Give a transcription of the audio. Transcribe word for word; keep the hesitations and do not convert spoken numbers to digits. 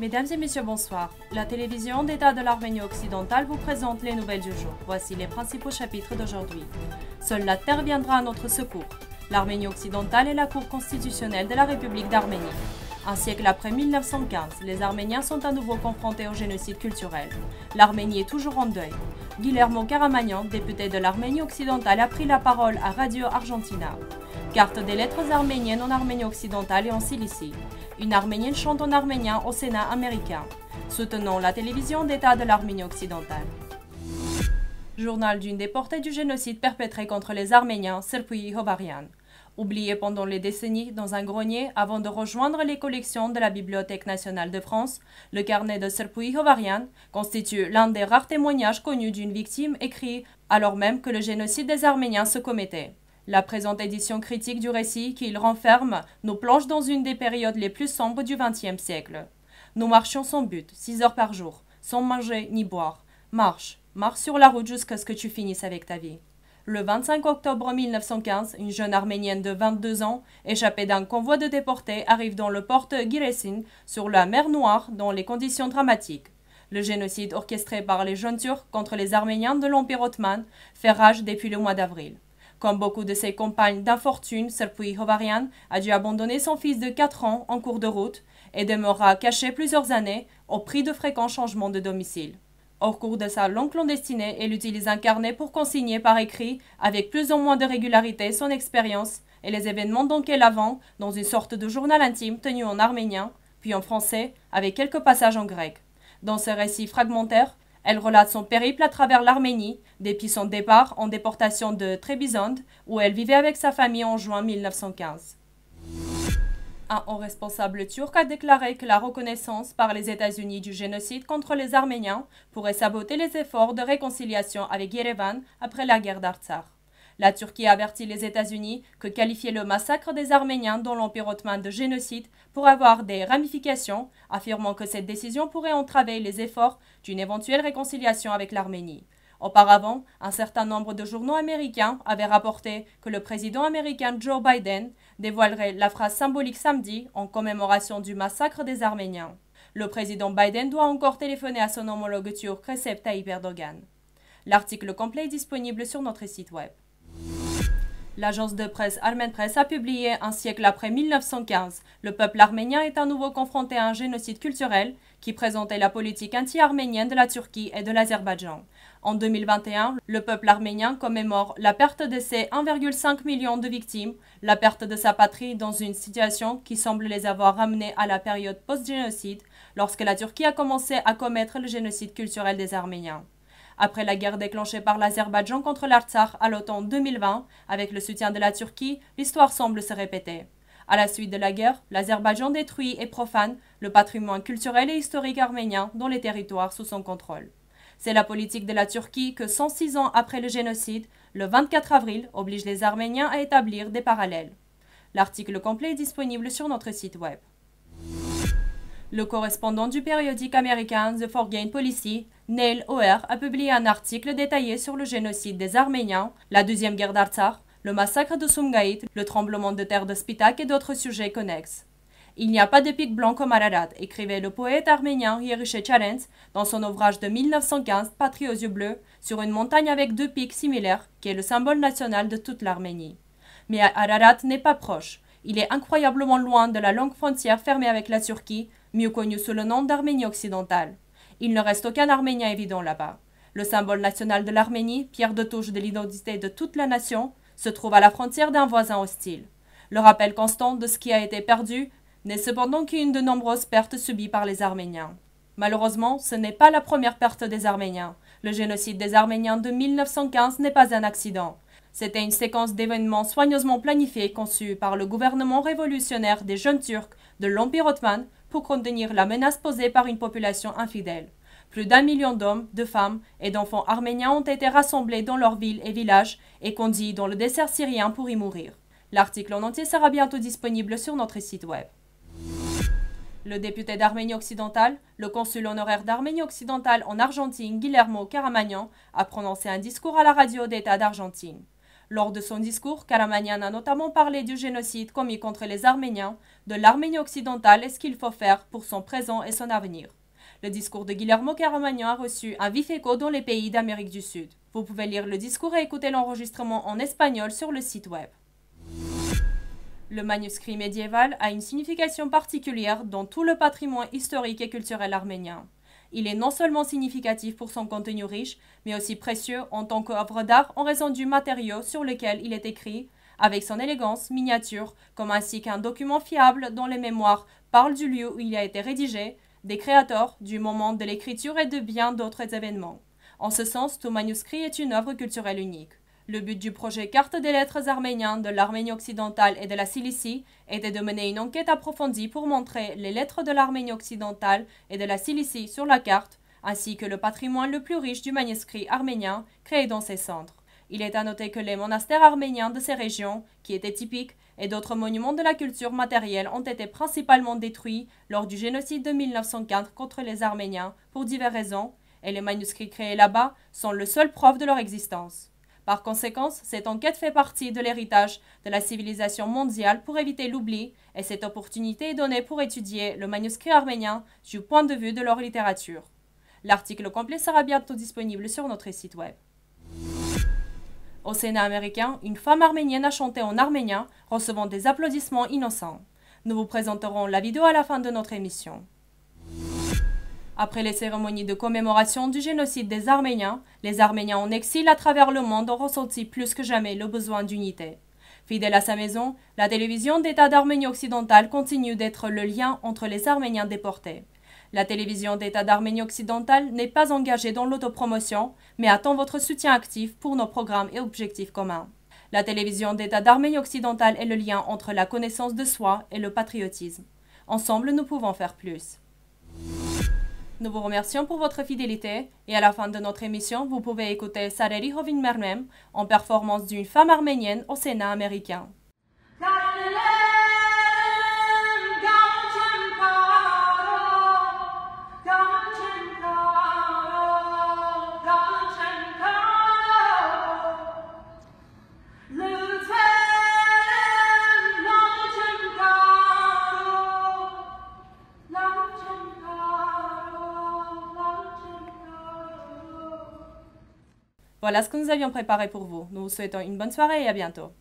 Mesdames et messieurs, bonsoir. La télévision d'État de l'Arménie occidentale vous présente les nouvelles du jour. Voici les principaux chapitres d'aujourd'hui. Seule la terre viendra à notre secours. L'Arménie occidentale est la cour constitutionnelle de la République d'Arménie. Un siècle après mille neuf cent quinze, les Arméniens sont à nouveau confrontés au génocide culturel. L'Arménie est toujours en deuil. Guillermo Caramagnan, député de l'Arménie occidentale, a pris la parole à Radio Argentina. Carte des lettres arméniennes en Arménie occidentale et en Cilicie. Une Arménienne chante en arménien au Sénat américain. Soutenons la télévision d'État de l'Arménie occidentale. Journal d'une déportée du génocide perpétré contre les Arméniens, Serpui Hovarian. Oublié pendant les décennies dans un grenier avant de rejoindre les collections de la Bibliothèque nationale de France, le carnet de Serpui Hovarian constitue l'un des rares témoignages connus d'une victime écrit alors même que le génocide des Arméniens se commettait. La présente édition critique du récit qu'il renferme nous plonge dans une des périodes les plus sombres du vingtième siècle. Nous marchions sans but, six heures par jour, sans manger ni boire. Marche, marche sur la route jusqu'à ce que tu finisses avec ta vie. Le vingt-cinq octobre mille neuf cent quinze, une jeune Arménienne de vingt-deux ans, échappée d'un convoi de déportés, arrive dans le port Giresun, sur la mer Noire, dans les conditions dramatiques. Le génocide orchestré par les jeunes Turcs contre les Arméniens de l'Empire ottoman fait rage depuis le mois d'avril. Comme beaucoup de ses compagnes d'infortune, Serpui Hovarian a dû abandonner son fils de quatre ans en cours de route et demeurera caché plusieurs années au prix de fréquents changements de domicile. Au cours de sa longue clandestinée, elle utilise un carnet pour consigner par écrit, avec plus ou moins de régularité, son expérience et les événements dont elle avance dans une sorte de journal intime tenu en arménien, puis en français, avec quelques passages en grec. Dans ce récit fragmentaire, elle relate son périple à travers l'Arménie, depuis son départ en déportation de Trébizonde, où elle vivait avec sa famille en juin mille neuf cent quinze. Un haut responsable turc a déclaré que la reconnaissance par les États-Unis du génocide contre les Arméniens pourrait saboter les efforts de réconciliation avec Yerevan après la guerre d'Artsakh. La Turquie a averti les États-Unis que qualifier le massacre des Arméniens dans l'Empire ottoman de génocide pourrait avoir des ramifications, affirmant que cette décision pourrait entraver les efforts d'une éventuelle réconciliation avec l'Arménie. Auparavant, un certain nombre de journaux américains avaient rapporté que le président américain Joe Biden dévoilerait la phrase symbolique samedi en commémoration du massacre des Arméniens. Le président Biden doit encore téléphoner à son homologue turc Recep Tayyip Erdogan. L'article complet est disponible sur notre site web. L'agence de presse Armen Press a publié un siècle après mille neuf cent quinze. Le peuple arménien est à nouveau confronté à un génocide culturel qui présentait la politique anti-arménienne de la Turquie et de l'Azerbaïdjan. En deux mille vingt et un, le peuple arménien commémore la perte de ses un virgule cinq million de victimes, la perte de sa patrie dans une situation qui semble les avoir ramenés à la période post-génocide, lorsque la Turquie a commencé à commettre le génocide culturel des Arméniens. Après la guerre déclenchée par l'Azerbaïdjan contre l'Artsakh à l'automne deux mille vingt, avec le soutien de la Turquie, l'histoire semble se répéter. À la suite de la guerre, l'Azerbaïdjan détruit et profane le patrimoine culturel et historique arménien dans les territoires sous son contrôle. C'est la politique de la Turquie que cent six ans après le génocide, le vingt-quatre avril, oblige les Arméniens à établir des parallèles. L'article complet est disponible sur notre site web. Le correspondant du périodique américain The Foreign Policy, Neil O'Hare, a publié un article détaillé sur le génocide des Arméniens, la deuxième guerre d'Artsakh, le massacre de Sumgait, le tremblement de terre de Spitak et d'autres sujets connexes. Il n'y a pas de pic blanc comme Ararat, écrivait le poète arménien Yeriche Charens dans son ouvrage de mille neuf cent quinze, Patrie aux yeux bleus, sur une montagne avec deux pics similaires, qui est le symbole national de toute l'Arménie. Mais Ararat n'est pas proche. Il est incroyablement loin de la longue frontière fermée avec la Turquie, mieux connue sous le nom d'Arménie occidentale. Il ne reste aucun Arménien évident là-bas. Le symbole national de l'Arménie, pierre de touche de l'identité de toute la nation, se trouve à la frontière d'un voisin hostile. Le rappel constant de ce qui a été perdu n'est cependant qu'une de nombreuses pertes subies par les Arméniens. Malheureusement, ce n'est pas la première perte des Arméniens. Le génocide des Arméniens de mille neuf cent quinze n'est pas un accident. C'était une séquence d'événements soigneusement planifiés conçus par le gouvernement révolutionnaire des jeunes Turcs de l'Empire ottoman pour contenir la menace posée par une population infidèle. Plus d'un million d'hommes, de femmes et d'enfants arméniens ont été rassemblés dans leurs villes et villages et conduits dans le désert syrien pour y mourir. L'article en entier sera bientôt disponible sur notre site web. Le député d'Arménie occidentale, le consul honoraire d'Arménie occidentale en Argentine, Guillermo Caramagnan, a prononcé un discours à la radio d'État d'Argentine. Lors de son discours, Karamanyan a notamment parlé du génocide commis contre les Arméniens, de l'Arménie occidentale et ce qu'il faut faire pour son présent et son avenir. Le discours de Guillermo Karamanyan a reçu un vif écho dans les pays d'Amérique du Sud. Vous pouvez lire le discours et écouter l'enregistrement en espagnol sur le site web. Le manuscrit médiéval a une signification particulière dans tout le patrimoine historique et culturel arménien. Il est non seulement significatif pour son contenu riche, mais aussi précieux en tant qu'œuvre d'art en raison du matériau sur lequel il est écrit, avec son élégance, miniature, comme ainsi qu'un document fiable dont les mémoires parlent du lieu où il a été rédigé, des créateurs, du moment de l'écriture et de bien d'autres événements. En ce sens, tout manuscrit est une œuvre culturelle unique. Le but du projet Carte des lettres arméniens de l'Arménie occidentale et de la Cilicie était de mener une enquête approfondie pour montrer les lettres de l'Arménie occidentale et de la Cilicie sur la carte, ainsi que le patrimoine le plus riche du manuscrit arménien créé dans ces centres. Il est à noter que les monastères arméniens de ces régions, qui étaient typiques, et d'autres monuments de la culture matérielle ont été principalement détruits lors du génocide de mille neuf cent quatre contre les Arméniens pour diverses raisons, et les manuscrits créés là-bas sont le seul preuve de leur existence. Par conséquent, cette enquête fait partie de l'héritage de la civilisation mondiale pour éviter l'oubli, et cette opportunité est donnée pour étudier le manuscrit arménien du point de vue de leur littérature. L'article complet sera bientôt disponible sur notre site web. Au Sénat américain, une femme arménienne a chanté en arménien, recevant des applaudissements innocents. Nous vous présenterons la vidéo à la fin de notre émission. Après les cérémonies de commémoration du génocide des Arméniens, les Arméniens en exil à travers le monde ont ressenti plus que jamais le besoin d'unité. Fidèle à sa maison, la télévision d'État d'Arménie occidentale continue d'être le lien entre les Arméniens déportés. La télévision d'État d'Arménie occidentale n'est pas engagée dans l'autopromotion, mais attend votre soutien actif pour nos programmes et objectifs communs. La télévision d'État d'Arménie occidentale est le lien entre la connaissance de soi et le patriotisme. Ensemble, nous pouvons faire plus. Nous vous remercions pour votre fidélité et à la fin de notre émission, vous pouvez écouter Sareri Hovin Mermem en performance d'une femme arménienne au Sénat américain. Voilà ce que nous avions préparé pour vous. Nous vous souhaitons une bonne soirée et à bientôt.